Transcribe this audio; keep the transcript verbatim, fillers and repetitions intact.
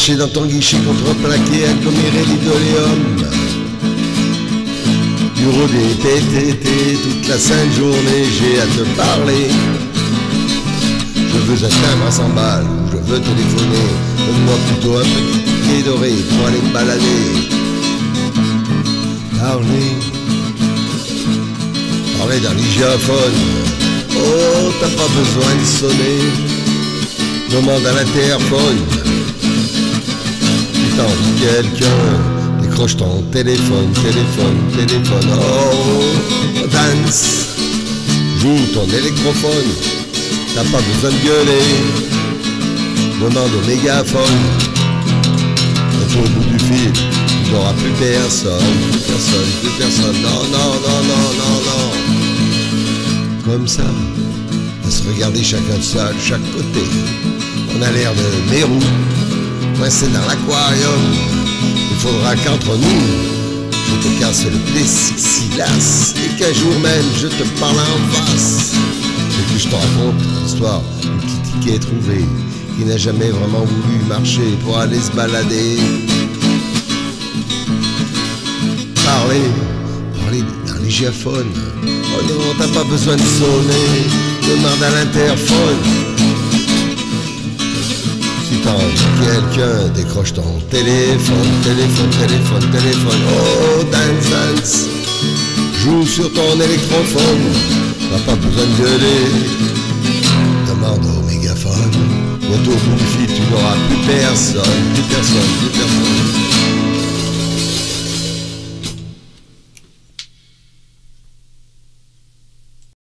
caché dans ton guichet contreplaqué, aggloméré d'idéoléum. Bureau des P T T, toute la sainte journée, j'ai à te parler. Je veux un timbre à cent balles, ou je veux téléphoner. Donne-moi plutôt un petit ticket doré pour aller me balader. Parler, parler d'un lygiaphone. Oh, t'as pas besoin de sonner. Demande à l'interphone. Si t'as envie de quelqu'un, décroche ton téléphone, téléphone, téléphone. Oh, dance, joue ton électrophone. T'as pas besoin de gueuler. Demande au mégaphone. Et au bout du fil, tu n'auras plus personne, plus personne, plus personne. Non, non, non, non, non, non. Comme ça, à se regarder chacun de ça, de chaque côté. On a l'air de mérou, coincé dans l'aquarium. Il faudra qu'entre nous, je te casse le plexiglas et qu'un jour même je te parle en face. Et que je te raconte l'histoire du petit ticket trouvé qui n'a jamais vraiment voulu marcher pour aller se balader. Parler, parler d'un lygiaphone. Oh non, t'as pas besoin de sonner, demande à l'interphone. Si t'as envie de quelqu'un, décroche ton téléphone, téléphone, téléphone, téléphone. Oh, dance, dance, joue sur ton électrophone. T'as pas besoin de gueuler, demande au mégaphone. Bientôt au bout du fil, tu n'auras plus personne, plus personne, plus personne.